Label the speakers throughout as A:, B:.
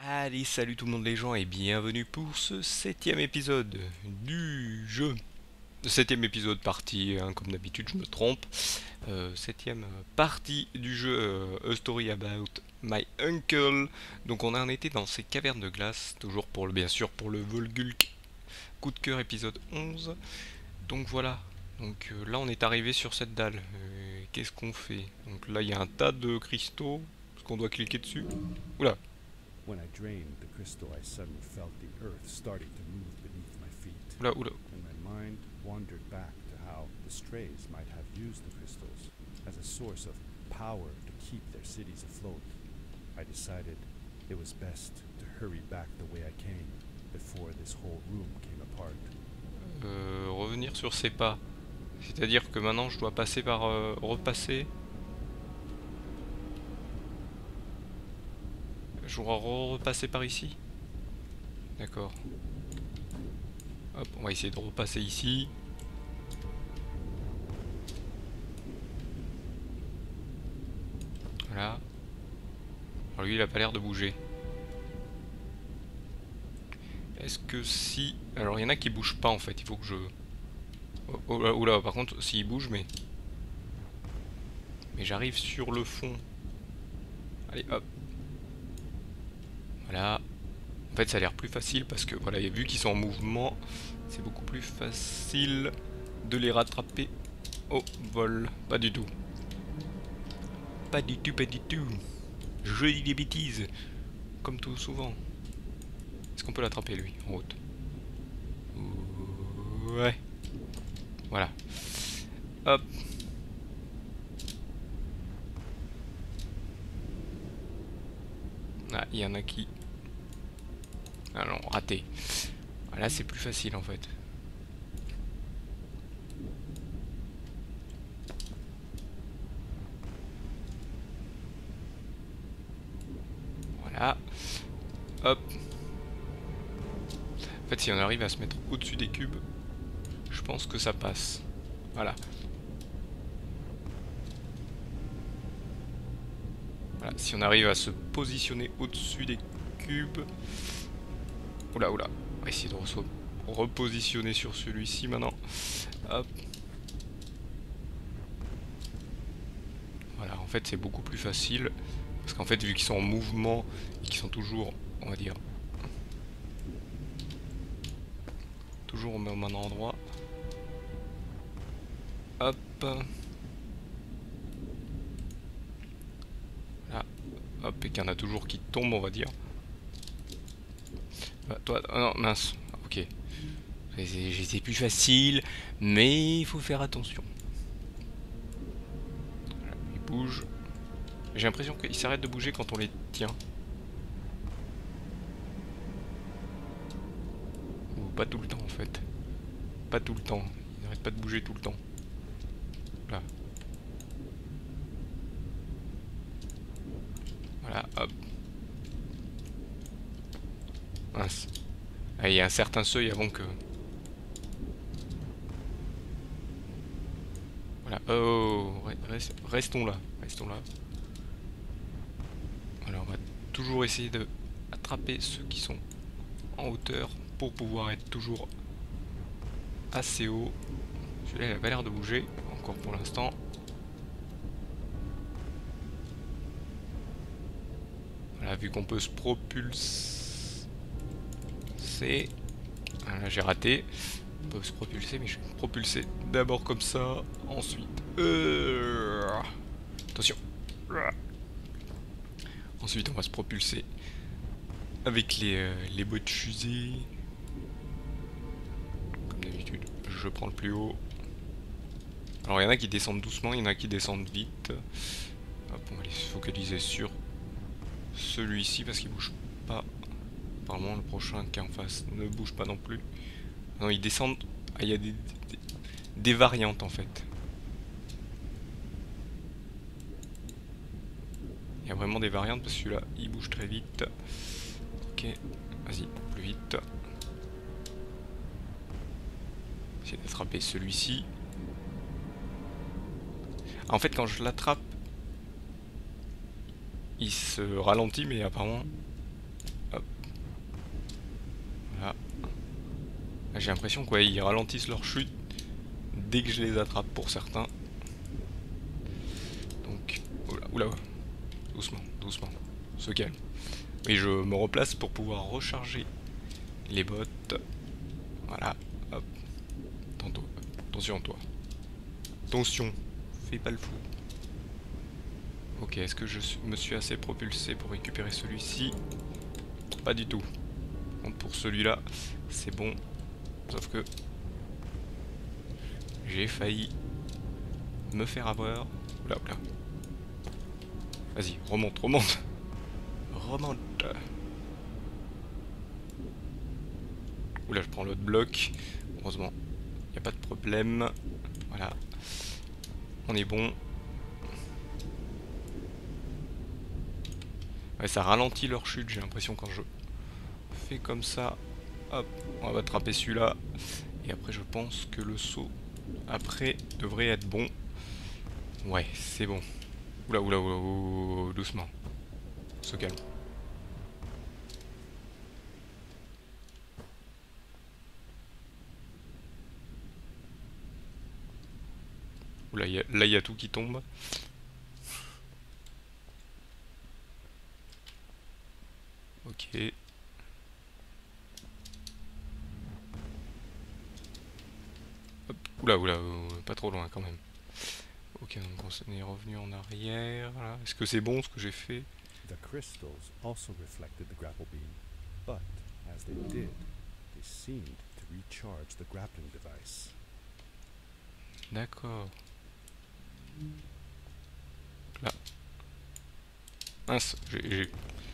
A: Allez, salut tout le monde les gens et bienvenue pour ce septième épisode du jeu. Septième épisode partie, hein, comme d'habitude je me trompe. Septième partie du jeu A Story About My Uncle. Donc on en était dans ces cavernes de glace, toujours pour bien sûr pour le Volgulk coup de cœur épisode 11. Donc voilà, donc là on est arrivé sur cette dalle. Qu'est-ce qu'on fait? Donc là il y a un tas de cristaux, est-ce qu'on doit cliquer dessus? Oula,
B: When I drained the crystal, I suddenly felt the earth starting to move beneath my feet,
A: oula, oula.
B: and my mind wandered back to how the strays might have used the crystals as a source of power to keep their cities afloat. I decided it was best to hurry back the way I came before this whole room came apart.
A: Revenir sur ses pas. C'est-à-dire que maintenant je dois passer par repasser. Je dois repasser par ici. D'accord. Hop, on va essayer de repasser ici. Voilà. Alors lui il a pas l'air de bouger. Est-ce que si... Alors il y en a qui bougent pas en fait, il faut que je... Oh, oh là, oula, par contre s'il bouge mais... Mais j'arrive sur le fond. Allez hop. Voilà. En fait ça a l'air plus facile parce que voilà, vu qu'ils sont en mouvement, c'est beaucoup plus facile de les rattraper au vol. Pas du tout. Pas du tout, pas du tout. Je dis des bêtises. Comme tout souvent. Est-ce qu'on peut l'attraper lui, en route? Ouais. Voilà. Hop. Ah, il y en a qui... Ah non, raté. Ah, là c'est plus facile en fait. Voilà. Hop. En fait si on arrive à se mettre au-dessus des cubes, je pense que ça passe. Voilà. Voilà, si on arrive à se positionner au-dessus des cubes... Oula, oula. On va essayer de repositionner sur celui-ci maintenant. Hop. Voilà, en fait c'est beaucoup plus facile. Parce qu'en fait vu qu'ils sont en mouvement et qu'ils sont toujours, on va dire, toujours au même endroit. Hop. Là. Hop, et qu'il y en a toujours qui tombent, on va dire. Bah, toi, oh non, mince. Ok. J'étais plus facile, mais il faut faire attention. Voilà, il bouge. J'ai l'impression qu'il s'arrête de bouger quand on les tient. Ou pas tout le temps en fait. Pas tout le temps. Il n'arrête pas de bouger tout le temps. Là. Voilà, hop. Mince. Ah, il y a un certain seuil avant que... Voilà. Oh, restons là. Restons là. Voilà, on va toujours essayer de attraper ceux qui sont en hauteur pour pouvoir être toujours assez haut. Celui-là, il a pas l'air de bouger, encore pour l'instant. Voilà, vu qu'on peut se propulser. Là, j'ai raté. On peut se propulser, mais je vais me propulser d'abord comme ça, ensuite. Attention. Ensuite, on va se propulser avec les bottes fusées. Comme d'habitude, je prends le plus haut. Alors, il y en a qui descendent doucement, il y en a qui descendent vite. Hop, on va les focaliser sur celui-ci parce qu'il bouge pas. Apparemment, le prochain qui est en face ne bouge pas non plus. Non, ils descendent. Ah, il y a des variantes en fait. Il y a vraiment des variantes parce que celui-là il bouge très vite. Ok, vas-y, plus vite. Essayer d'attraper celui-ci. En fait, quand je l'attrape, il se ralentit, mais apparemment, hop, J'ai l'impression quoi, ils ralentissent leur chute dès que je les attrape pour certains. Donc, oula, oula, doucement, doucement, se calme. Et je me replace pour pouvoir recharger les bottes. Voilà, hop, tantôt. Attention toi. Attention, fais pas le fou. Ok, est-ce que je me suis assez propulsé pour récupérer celui-ci? Pas du tout. Donc pour celui-là, c'est bon. Sauf que j'ai failli me faire avoir. Oula, oula. Vas-y, remonte, remonte. Remonte. Oula, je prends l'autre bloc. Heureusement, il n'y a pas de problème. Voilà. On est bon. Ouais, ça ralentit leur chute, j'ai l'impression, quand je fais comme ça. Hop, on va attraper celui-là. Et après, je pense que le saut après devrait être bon. Ouais, c'est bon. Oula, oula, oula, oula, doucement. On se calme. Oula, là, il y a tout qui tombe. Ok. Hop. Oula, oula, pas trop loin quand même. Ok, donc on est revenu en arrière. Voilà. Est-ce que c'est bon ce que j'ai fait?
B: The crystals also reflected the grapple beam, but as they did, they seemed to recharge the grappling device.
A: D'accord. Là. Mince, j'ai...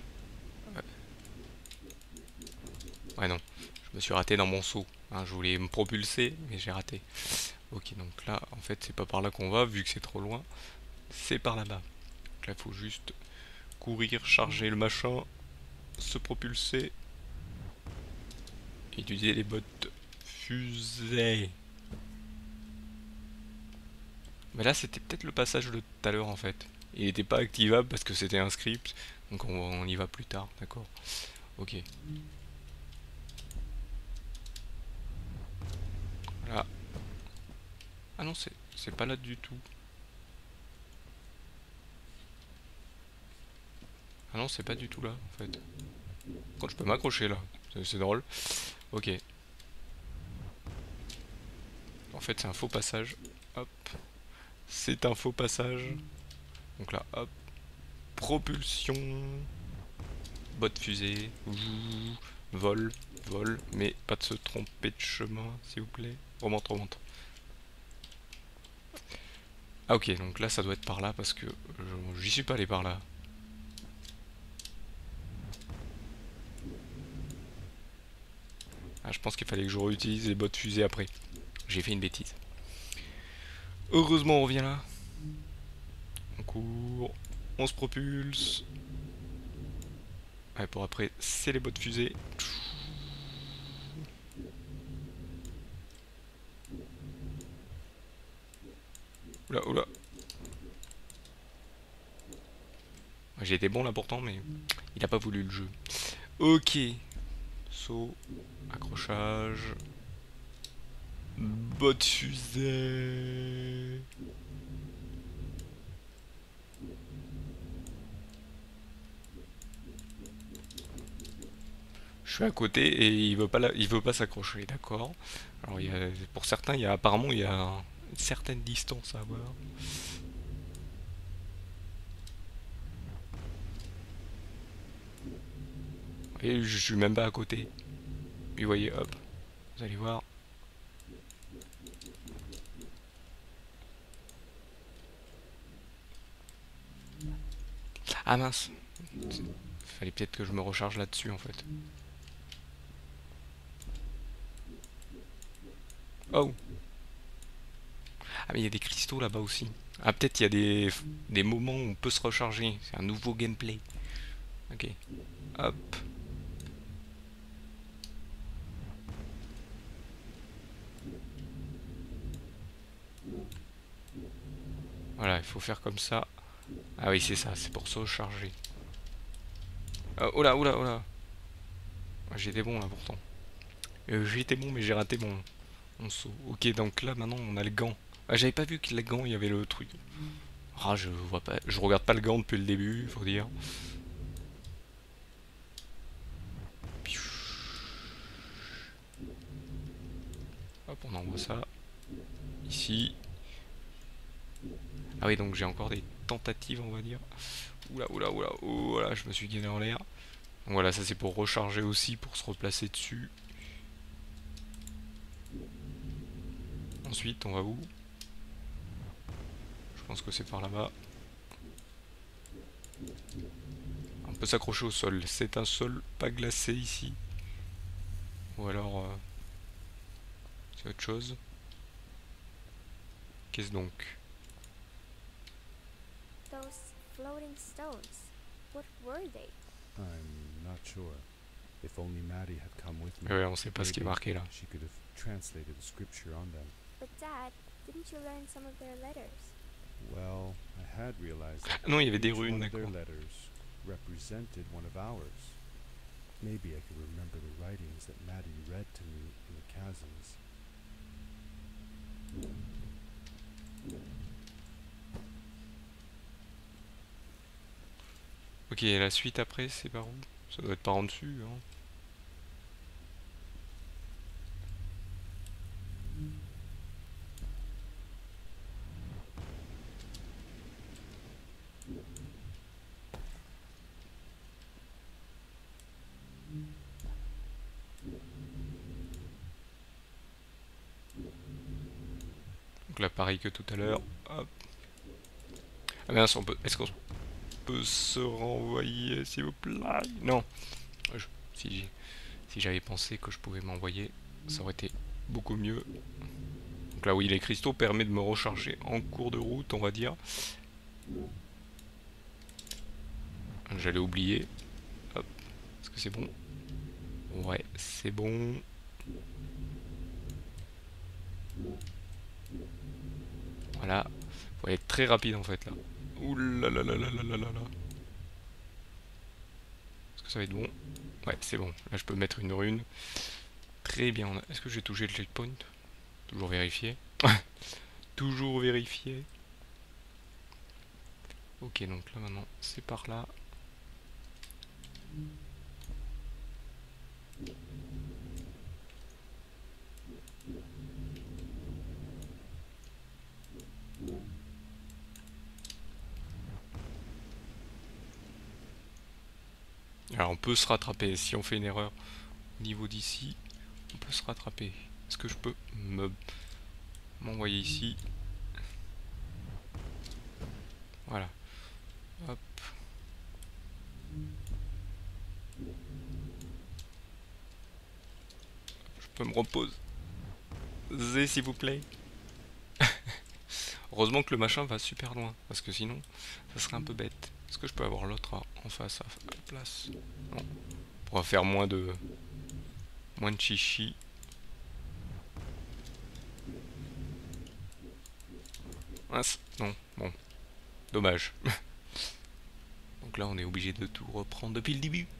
A: Ouais non, je me suis raté dans mon saut. Hein, je voulais me propulser, mais j'ai raté. Ok, donc là, en fait, c'est pas par là qu'on va, vu que c'est trop loin. C'est par là-bas. Donc là, il faut juste courir, charger le machin, se propulser. Utiliser les bottes fusée. Mais là, c'était peut-être le passage de tout à l'heure, en fait. Il n'était pas activable parce que c'était un script. Donc on y va plus tard, d'accord. Ok. Voilà. Ah non, c'est pas là du tout. Ah non, c'est pas du tout là, en fait. Quand je peux m'accrocher là, c'est drôle. Ok. En fait, c'est un faux passage. Hop. C'est un faux passage. Donc là, hop. Propulsion. Botte fusée. Vol. Vol. Mais pas de se tromper de chemin, s'il vous plaît. Remonte, remonte. Ah ok, donc là ça doit être par là parce que j'y suis pas allé par là. Ah, je pense qu'il fallait que je réutilise les bottes fusées après. J'ai fait une bêtise. Heureusement on revient là. On court. On se propulse. Ouais, pour après, c'est les bottes fusées. Oula, oula. J'ai été bon là pourtant, mais il a pas voulu le jeu. Ok. Saut. Accrochage. Bottes fusée. Je suis à côté et il veut pas s'accrocher, d'accord. Alors pour certains, apparemment il y a une certaine distance à avoir. Et je suis même pas à côté. Et vous voyez, hop, vous allez voir. Ah mince, fallait peut-être que je me recharge là-dessus en fait. Oh. Ah mais il y a des cristaux là-bas aussi. Ah peut-être il y a des moments où on peut se recharger. C'est un nouveau gameplay. Ok. Hop. Voilà, il faut faire comme ça. Ah oui, c'est ça, c'est pour se recharger. Oh là, oh là, oh là. J'ai des bons là pourtant. J'étais bon, mais j'ai raté mon saut. Ok, donc là, maintenant, on a le gant. Ah, j'avais pas vu que le gant, il y avait le truc. Ah, je vois pas. Je regarde pas le gant depuis le début, faut dire. Hop, on envoie ça. Ici. Ah oui, donc j'ai encore des tentatives, on va dire. Oula, oula, oula, oh, voilà, je me suis gagné en l'air. Donc voilà, ça c'est pour recharger aussi, pour se replacer dessus. Ensuite, on va où? Je pense que c'est par là-bas. On peut s'accrocher au sol. C'est un sol pas glacé ici. Ou alors... c'est autre chose. Qu'est-ce donc?
C: Those floating stones. What were they?
B: I'm not sure. If only Maddie had come with me,
A: Ouais, on sait pas ce qui est
B: maybe
A: marqué là.
B: she could have translated the scripture on them.
C: But Dad, didn't you learn some of their letters?
B: Well, I had realized that
A: Non, il y avait des
B: each
A: runes,
B: one of their
A: d'accord.
B: letters represented one of ours. Maybe I could remember the writings that Maddie read to me in the chasms.
A: Ok, et la suite après, c'est par où? Ça doit être par en dessus, hein. Donc là, pareil que tout à l'heure. Hop. Ah mince, on peut... Est-ce qu'on peut se renvoyer, s'il vous plaît? Non. Je- Si, si j'avais pensé que je pouvais m'envoyer, ça aurait été beaucoup mieux. Donc là, oui, les cristaux permettent de me recharger en cours de route, on va dire. J'allais oublier. Hop. Est-ce que c'est bon? Ouais, c'est bon. Voilà. Faut être très rapide en fait là. Ouh là là là là là là là là. Est-ce que ça va être bon? Ouais, c'est bon. Là, je peux mettre une rune. Très bien. Est-ce que j'ai touché le checkpoint? Toujours vérifier. Toujours vérifier. Ok, donc là maintenant, c'est par là. Alors on peut se rattraper. Si on fait une erreur au niveau d'ici, on peut se rattraper. Est-ce que je peux m'envoyer ici? Voilà. Hop. Je peux me reposer s'il vous plaît. Heureusement que le machin va super loin, parce que sinon, ça serait un peu bête. Est-ce que je peux avoir l'autre en face à la place? Non. Pour faire moins de chichi. Mince, non, bon. Dommage. Donc là, on est obligé de tout reprendre depuis le début.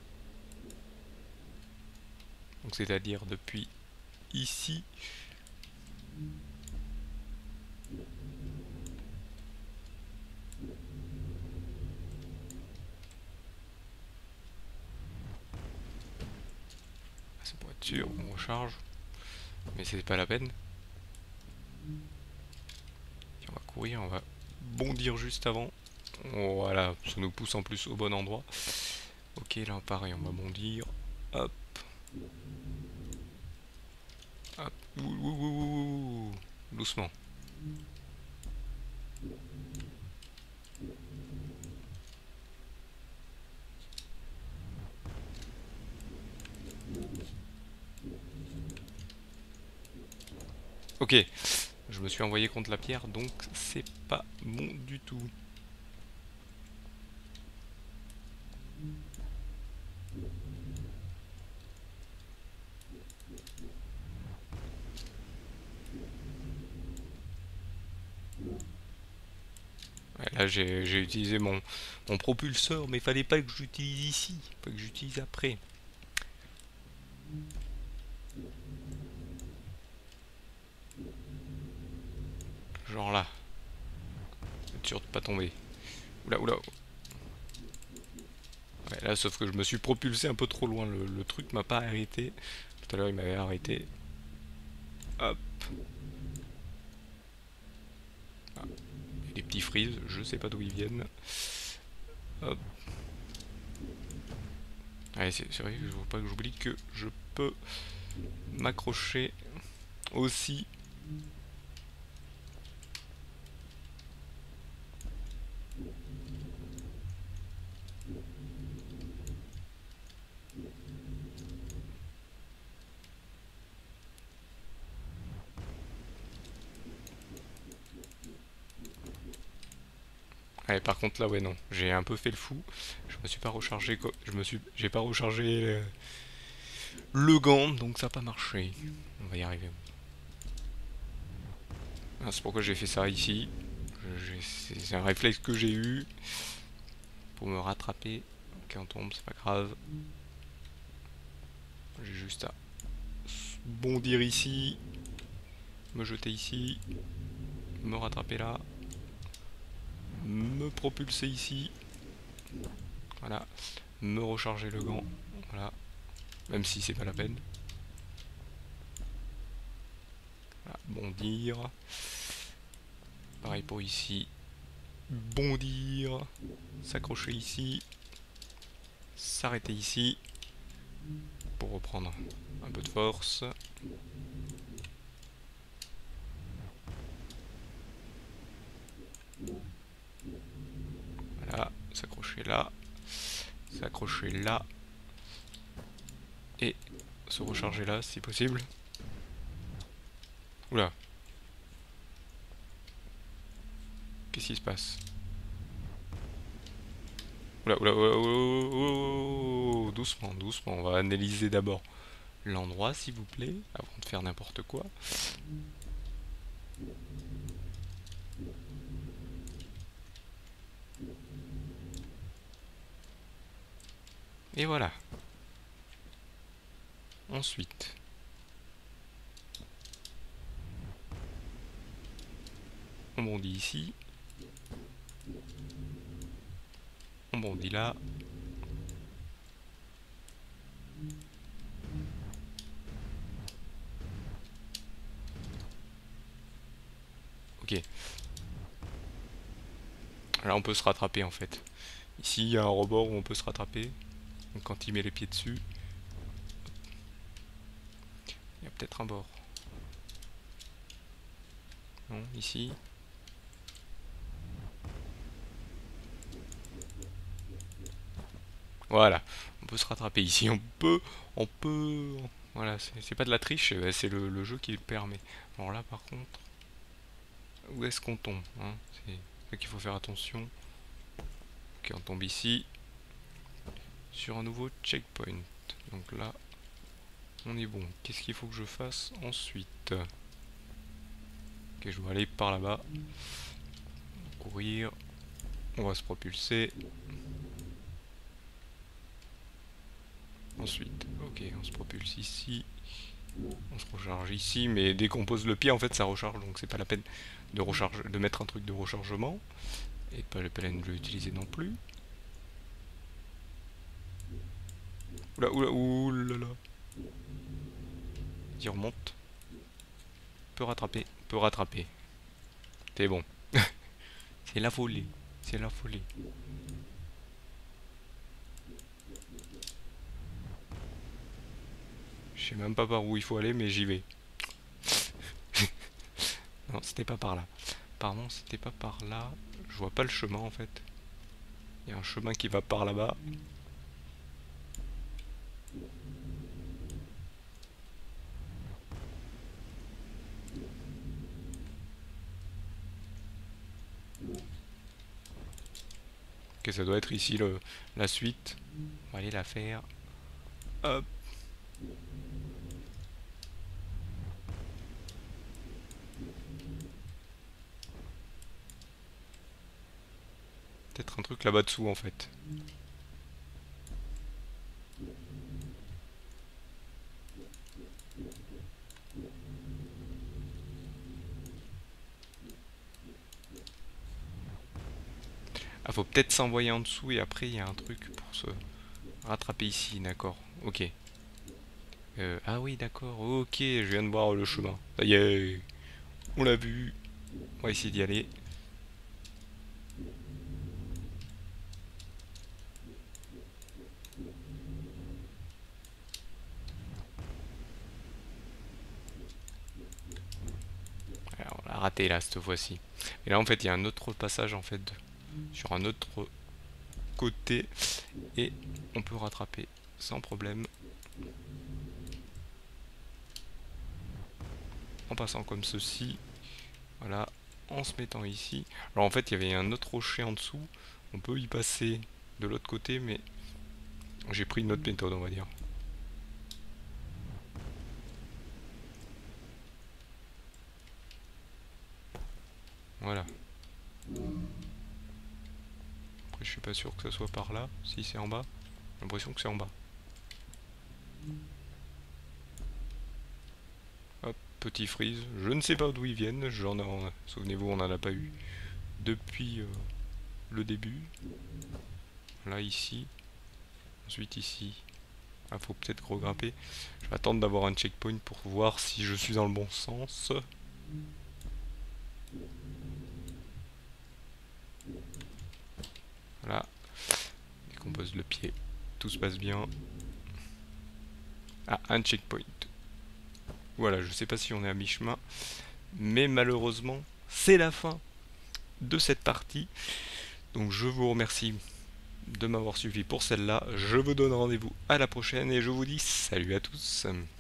A: Donc c'est-à-dire depuis ici. C'est pour être sûr, on recharge. Mais c'est pas la peine. On va courir, on va bondir juste avant. Voilà, ça nous pousse en plus au bon endroit. Ok, là pareil, on va bondir. Hop. Hop. Ouh, ouh, ouh, ouh, ouh. Doucement. Ok, je me suis envoyé contre la pierre, donc c'est pas bon du tout. Ouais, là j'ai utilisé mon propulseur, mais fallait pas que j'utilise ici, pas que j'utilise après. Genre là. Être sûr de pas tomber. Oula, oula. Ouais, là, sauf que je me suis propulsé un peu trop loin. Le truc m'a pas arrêté. Tout à l'heure, il m'avait arrêté. Hop. Ah. Il y a des petits frises. Je sais pas d'où ils viennent. Hop. Allez, c'est vrai que je veux pas que j'oublie que je peux m'accrocher aussi. Allez, par contre là, ouais, non, j'ai un peu fait le fou. Je me suis pas rechargé, j'ai pas rechargé le gant, donc ça a pas marché. On va y arriver. Ah, c'est pourquoi j'ai fait ça ici. C'est un réflexe que j'ai eu pour me rattraper. Ok, on tombe, c'est pas grave. J'ai juste à bondir ici, me jeter ici, me rattraper là, me propulser ici. Voilà, me recharger le gant. Voilà, même si c'est pas la peine. Voilà, bondir. Pareil pour ici. Bondir. S'accrocher ici. S'arrêter ici. Pour reprendre un peu de force. Voilà. S'accrocher là. S'accrocher là. Et se recharger là si possible. Oula. Qu'est-ce qui se passe? Oula, oula, oula, oula, oula, oula, doucement, doucement. On va analyser d'abord l'endroit, s'il vous plaît, avant de faire n'importe quoi. Et voilà. Ensuite, on bondit ici. On bondit là. Ok. Là, on peut se rattraper en fait. Ici, il y a un rebord où on peut se rattraper. Donc, quand il met les pieds dessus, il y a peut-être un bord. Non, ici. Voilà. On peut se rattraper ici. On peut. Voilà, c'est pas de la triche, c'est le jeu qui le permet. Alors là, par contre, où est-ce qu'on tombe, hein? C'est ça qu'il faut faire attention. Ok, on tombe ici. Sur un nouveau checkpoint. Donc là, on est bon. Qu'est-ce qu'il faut que je fasse ensuite? Ok, je vais aller par là-bas. Courir. On va se propulser. Ensuite, ok, on se propulse ici. On se recharge ici, mais dès qu'on pose le pied, en fait, ça recharge. Donc c'est pas la peine de mettre un truc de rechargement. Et pas la peine de l'utiliser non plus. Oula, oula, oulala. Il remonte. Peut rattraper, peut rattraper. C'est bon. C'est la folie. C'est la folie. Je sais même pas par où il faut aller, mais j'y vais. Non, c'était pas par là. Pardon, c'était pas par là. Je vois pas le chemin en fait. Il y a un chemin qui va par là-bas. Ok, ça doit être ici la suite. On va aller la faire. Hop. Peut-être un truc là-bas dessous en fait. Ah, faut peut-être s'envoyer en dessous et après il y a un truc pour se rattraper ici, d'accord. Ok. Ah oui, d'accord, ok, je viens de voir le chemin. Ça y est, on l'a vu. On va essayer d'y aller. Alors, on l'a raté là, cette fois-ci. Et là, en fait, il y a un autre passage, en fait, sur un autre côté. Et on peut rattraper sans problème. En passant comme ceci. Voilà, en se mettant ici. Alors en fait, il y avait un autre rocher en dessous. On peut y passer de l'autre côté, mais j'ai pris une autre méthode, on va dire. Voilà. Après, je suis pas sûr que ça soit par là. Si c'est en bas, j'ai l'impression que c'est en bas. Hop, petit freeze. Je ne sais pas d'où ils viennent. Souvenez-vous, on n'en a pas eu depuis le début. Là, ici. Ensuite, ici. Ah, faut peut-être regrimper. Je vais attendre d'avoir un checkpoint pour voir si je suis dans le bon sens. Voilà. Décompose le pied. Tout se passe bien. Ah, un checkpoint. Voilà, je sais pas si on est à mi-chemin. Mais malheureusement, c'est la fin de cette partie. Donc je vous remercie de m'avoir suivi pour celle-là. Je vous donne rendez-vous à la prochaine et je vous dis salut à tous.